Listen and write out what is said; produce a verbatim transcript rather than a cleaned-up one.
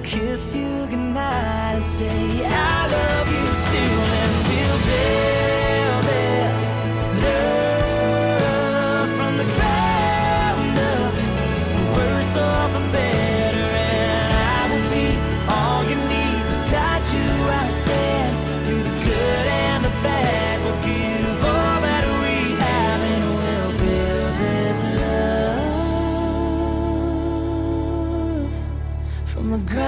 kiss you goodnight and say I love you still, and we'll build this love from the ground up, for worse or for better. And I will be all you need, beside you I'll stand, through the good and the bad. We'll give all that we have, and we'll build this love from the ground